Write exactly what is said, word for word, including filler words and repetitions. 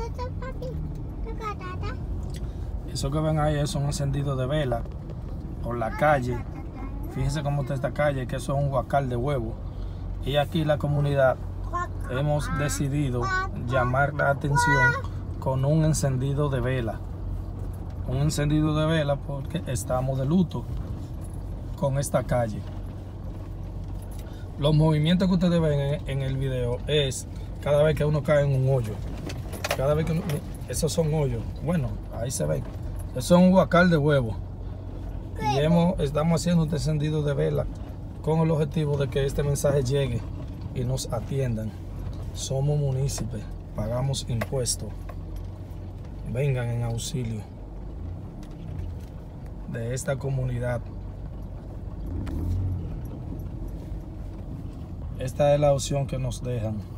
Eso que ven ahí es un encendido de vela por la calle. Fíjense cómo está esta calle, que eso es un huacal de huevo. Y aquí la comunidad hemos decidido llamar la atención con un encendido de vela. Un encendido de vela porque estamos de luto con esta calle. Los movimientos que ustedes ven en el video es cada vez que uno cae en un hoyo. Cada vez que uno, esos son hoyos. Bueno, ahí se ven. Eso es un huacal de huevo. Y hemos, estamos haciendo un encendido de vela con el objetivo de que este mensaje llegue y nos atiendan. Somos municipios, pagamos impuestos. Vengan en auxilio de esta comunidad. Esta es la opción que nos dejan.